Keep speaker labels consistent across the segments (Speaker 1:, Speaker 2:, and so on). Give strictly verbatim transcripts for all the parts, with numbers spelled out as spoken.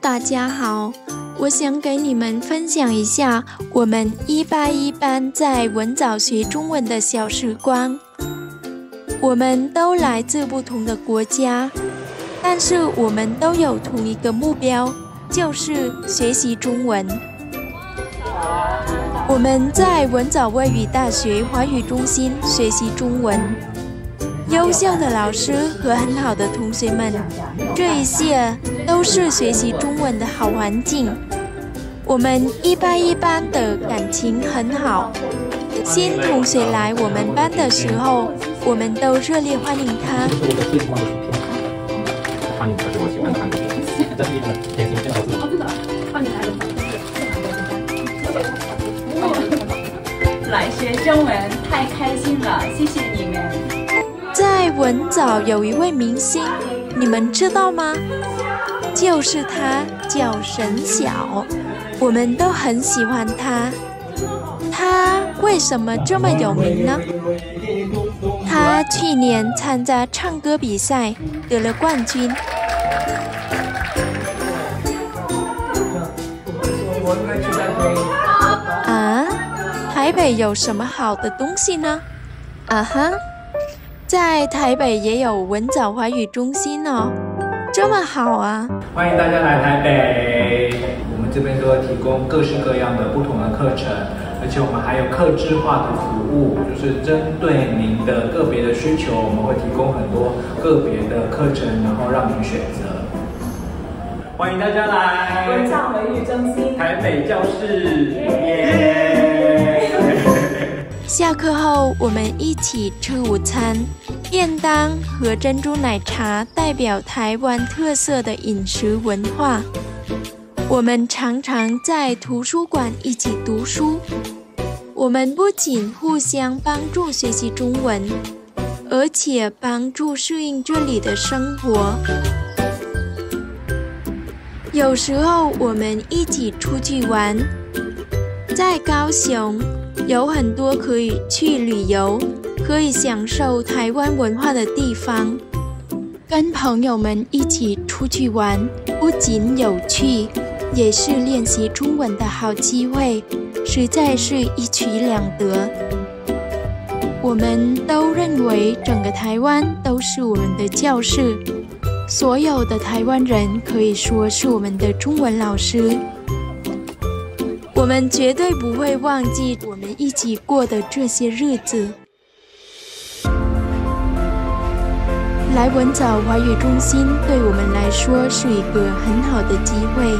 Speaker 1: 大家好，我想给你们分享一下我们一八一班在文藻学中文的小时光。我们都来自不同的国家，但是我们都有同一个目标，就是学习中文。我们在文藻外语大学华语中心学习中文，优秀的老师和很好的同学们，这一切都是学习中文的好环境。我们一八一班的感情很好，新同学来我们班的时候，我们都热烈欢迎他。
Speaker 2: 这是我的最喜欢的薯片。欢迎，这是我喜欢看的。这是一个典型的老师。哦，真的？欢迎来的。
Speaker 3: 来学中文太开心了，谢谢你们。
Speaker 1: 在文藻有一位明星，你们知道吗？就是他，叫沈晓，我们都很喜欢他。他为什么这么有名呢？他去年参加唱歌比赛得了冠军。啊？台北有什么好的东西呢？啊哈，在台北也有文藻华语中心哦，这么好啊！
Speaker 4: 欢迎大家来台北，我们这边都会提供各式各样的不同的课程，而且我们还有客制化的服务，就是针对您的个别的需求，我们会提供很多个别的课程，然后让您选择。欢迎大家来
Speaker 3: 文藻华语中心
Speaker 4: 台北教室，耶！
Speaker 1: 下课后，我们一起吃午餐。便当和珍珠奶茶代表台湾特色的饮食文化。我们常常在图书馆一起读书。我们不仅互相帮助学习中文，而且帮助适应这里的生活。有时候我们一起出去玩，在高雄有很多可以去旅游，可以享受台湾文化的地方。跟朋友们一起出去玩，不仅有趣，也是练习中文的好机会，实在是一举两得。我们都认为整个台湾都是我们的教室，所有的台湾人可以说是我们的中文老师。我们绝对不会忘记我们一起过的这些日子。来文藻华语中心对我们来说是一个很好的机会，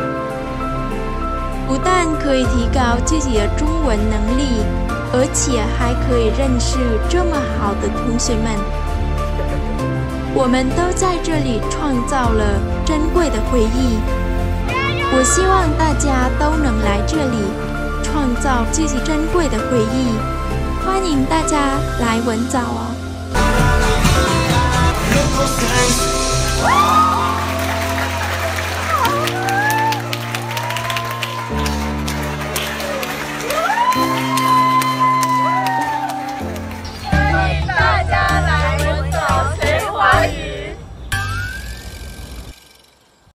Speaker 1: 不但可以提高自己的中文能力，而且还可以认识这么好的同学们。我们都在这里创造了珍贵的回忆。我希望大家都能来这里创造自己珍贵的回忆。欢迎大家来文藻哦。